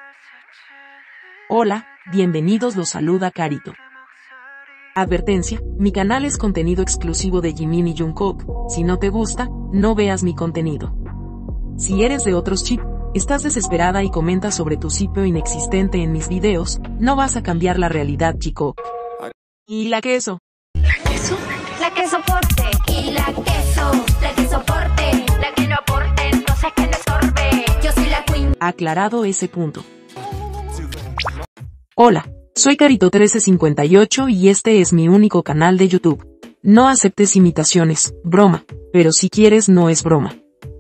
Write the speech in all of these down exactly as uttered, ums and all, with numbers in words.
Hola, bienvenidos, los saluda Carito. Advertencia, mi canal es contenido exclusivo de Jimin y Jungkook, si no te gusta, no veas mi contenido. Si eres de otros chip, estás desesperada y comentas sobre tu sitio inexistente en mis videos, no vas a cambiar la realidad, chico. ¿Y la queso? ¿La queso? La que soporte. Y la queso, la que soporte. La que no aporte, entonces que no estorbe. Yo soy la queen. Aclarado ese punto. Hola, soy Carito trece cincuenta y ocho y este es mi único canal de YouTube. No aceptes imitaciones, broma, pero si quieres no es broma.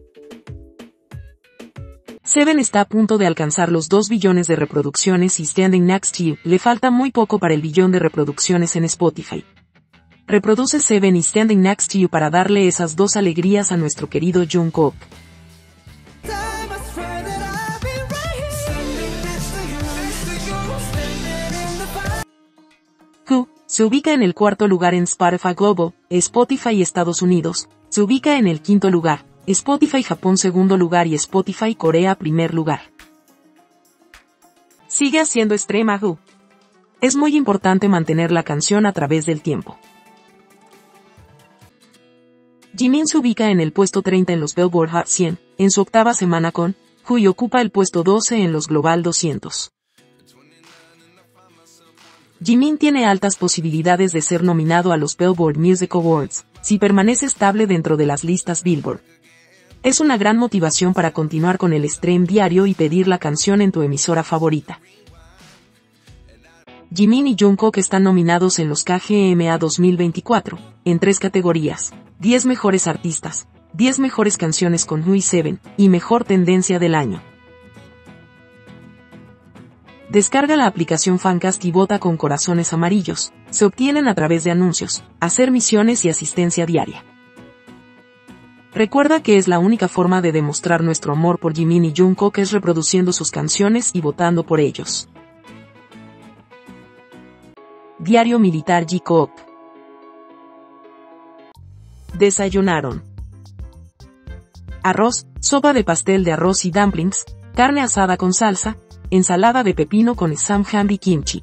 Seven está a punto de alcanzar los dos billones de reproducciones y Standing Next to You le falta muy poco para el billón de reproducciones en Spotify. Reproduce Seven y Standing Next to You para darle esas dos alegrías a nuestro querido Jungkook. Q se ubica en el cuarto lugar en Spotify Global, Spotify Estados Unidos, se ubica en el quinto lugar, Spotify Japón segundo lugar y Spotify Corea primer lugar. Sigue haciendo extrema Q. Es muy importante mantener la canción a través del tiempo. Jimin se ubica en el puesto treinta en los Billboard Hot cien, en su octava semana con Q y ocupa el puesto doce en los Global doscientos. Jimin tiene altas posibilidades de ser nominado a los Billboard Music Awards, si permanece estable dentro de las listas Billboard. Es una gran motivación para continuar con el stream diario y pedir la canción en tu emisora favorita. Jimin y Jungkook están nominados en los K G M A dos mil veinticuatro, en tres categorías: diez mejores artistas, diez mejores canciones con Q y Seven, y mejor tendencia del año. Descarga la aplicación Fancast y vota con corazones amarillos, se obtienen a través de anuncios, hacer misiones y asistencia diaria. Recuerda que es la única forma de demostrar nuestro amor por Jimin y Jungkook es reproduciendo sus canciones y votando por ellos. Diario Militar Jungkook. Desayunaron arroz, sopa de pastel de arroz y dumplings, carne asada con salsa, ensalada de pepino con samjang y kimchi.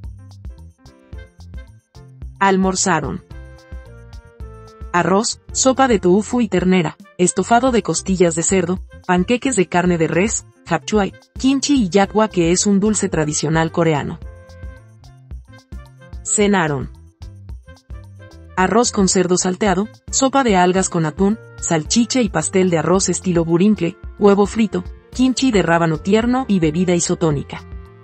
Almorzaron arroz, sopa de tofu y ternera, estofado de costillas de cerdo, panqueques de carne de res, japchae, kimchi y yakgwa, que es un dulce tradicional coreano. Cenaron arroz con cerdo salteado, sopa de algas con atún, salchicha y pastel de arroz estilo burincle, huevo frito, kimchi de rábano tierno y bebida isotónica.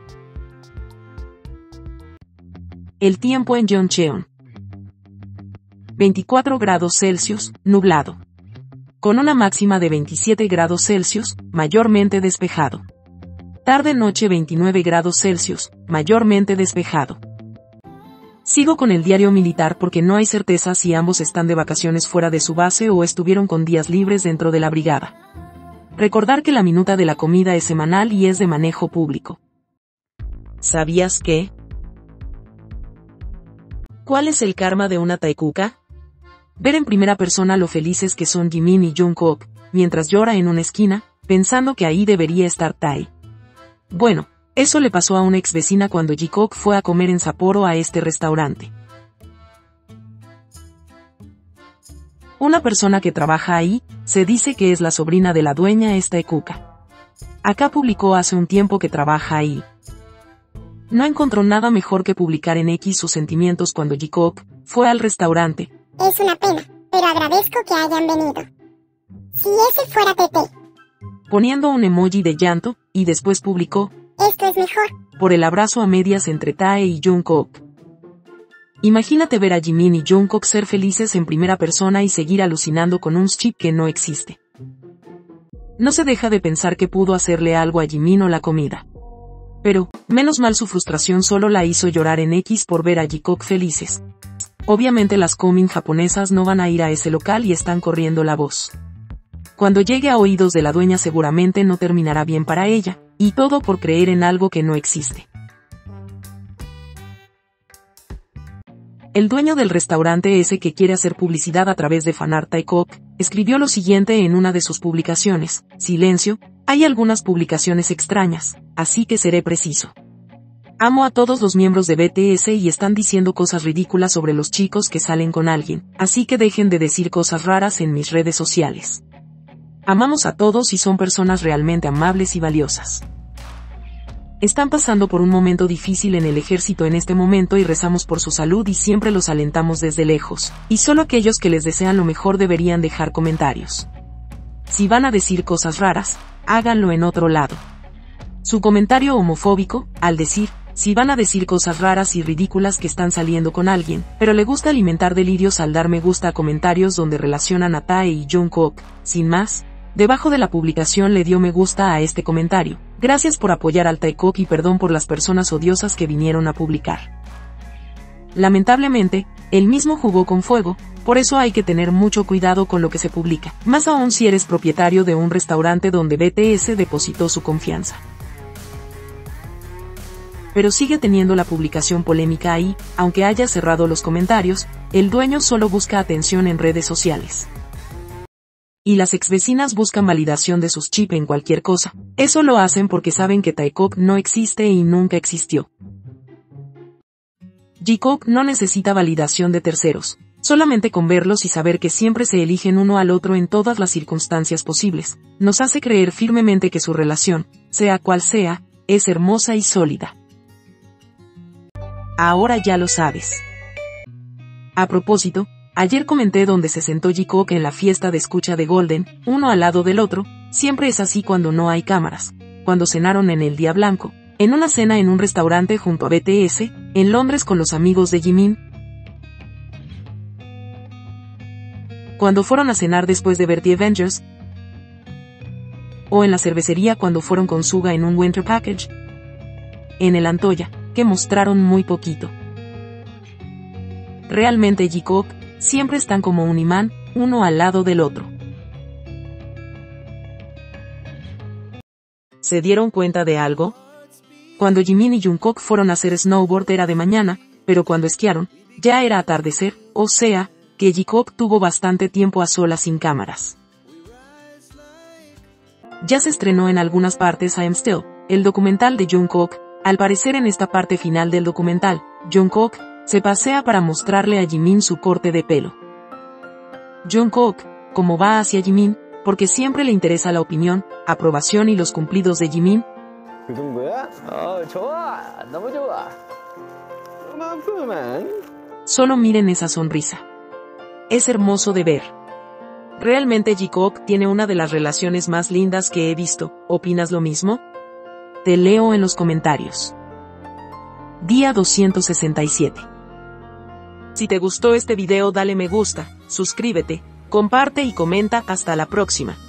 El tiempo en Yeoncheon. veinticuatro grados Celsius, nublado. Con una máxima de veintisiete grados Celsius, mayormente despejado. Tarde-noche veintinueve grados Celsius, mayormente despejado. Sigo con el diario militar porque no hay certeza si ambos están de vacaciones fuera de su base o estuvieron con días libres dentro de la brigada. Recordar que la minuta de la comida es semanal y es de manejo público. ¿Sabías que? ¿Cuál es el karma de una taikuka? Ver en primera persona lo felices que son Jimin y Jungkook, mientras llora en una esquina, pensando que ahí debería estar Tae. Bueno, eso le pasó a una ex vecina cuando Jungkook fue a comer en Sapporo a este restaurante. Una persona que trabaja ahí, se dice que es la sobrina de la dueña esta taikuka. Acá publicó hace un tiempo que trabaja ahí. No encontró nada mejor que publicar en X sus sentimientos cuando Jungkook fue al restaurante. Es una pena, pero agradezco que hayan venido. Si ese fuera Tete. Poniendo un emoji de llanto, y después publicó: esto es mejor. Por el abrazo a medias entre Tae y Jungkook. Imagínate ver a Jimin y Jungkook ser felices en primera persona y seguir alucinando con un chip que no existe. No se deja de pensar que pudo hacerle algo a Jimin o la comida. Pero, menos mal, su frustración solo la hizo llorar en X por ver a Jungkook felices. Obviamente las komin japonesas no van a ir a ese local y están corriendo la voz. Cuando llegue a oídos de la dueña seguramente no terminará bien para ella, y todo por creer en algo que no existe. el dueño del restaurante ese que quiere hacer publicidad a través de fanart Taekook, escribió lo siguiente en una de sus publicaciones: silencio, hay algunas publicaciones extrañas, así que seré preciso. Amo a todos los miembros de B T S y están diciendo cosas ridículas sobre los chicos que salen con alguien, así que dejen de decir cosas raras en mis redes sociales. Amamos a todos y son personas realmente amables y valiosas. Están pasando por un momento difícil en el ejército en este momento y rezamos por su salud y siempre los alentamos desde lejos, y solo aquellos que les desean lo mejor deberían dejar comentarios. Si van a decir cosas raras, háganlo en otro lado. Su comentario homofóbico, al decir, si van a decir cosas raras y ridículas que están saliendo con alguien, pero le gusta alimentar delirios al dar me gusta a comentarios donde relacionan a Tae y Jungkook, sin más, debajo de la publicación le dio me gusta a este comentario. Gracias por apoyar al Taekook y perdón por las personas odiosas que vinieron a publicar. Lamentablemente, él mismo jugó con fuego, por eso hay que tener mucho cuidado con lo que se publica, más aún si eres propietario de un restaurante donde B T S depositó su confianza. Pero sigue teniendo la publicación polémica ahí, aunque haya cerrado los comentarios, el dueño solo busca atención en redes sociales. Y las exvecinas buscan validación de sus chips en cualquier cosa. Eso lo hacen porque saben que Taekook no existe y nunca existió. Jikook no necesita validación de terceros, solamente con verlos y saber que siempre se eligen uno al otro en todas las circunstancias posibles, nos hace creer firmemente que su relación, sea cual sea, es hermosa y sólida. Ahora ya lo sabes. A propósito, ayer comenté donde se sentó Jikook en la fiesta de escucha de Golden, uno al lado del otro, siempre es así cuando no hay cámaras, cuando cenaron en el día blanco, en una cena en un restaurante junto a B T S, en Londres con los amigos de Jimin, cuando fueron a cenar después de ver The Avengers, o en la cervecería cuando fueron con Suga en un Winter Package, en el Antoya, que mostraron muy poquito. Realmente Jikook, siempre están como un imán, uno al lado del otro. ¿Se dieron cuenta de algo? Cuando Jimin y Jungkook fueron a hacer snowboard era de mañana, pero cuando esquiaron, ya era atardecer, o sea, que Jikook tuvo bastante tiempo a solas sin cámaras. Ya se estrenó en algunas partes I Am Still, el documental de Jungkook. Al parecer en esta parte final del documental, Jungkook se pasea para mostrarle a Jimin su corte de pelo. Jungkook, como va hacia Jimin, porque siempre le interesa la opinión, aprobación y los cumplidos de Jimin. Solo miren esa sonrisa. Es hermoso de ver. Realmente Jikook tiene una de las relaciones más lindas que he visto. ¿Opinas lo mismo? Te leo en los comentarios. Día doscientos sesenta y siete. Si te gustó este video dale me gusta, suscríbete, comparte y comenta. Hasta la próxima.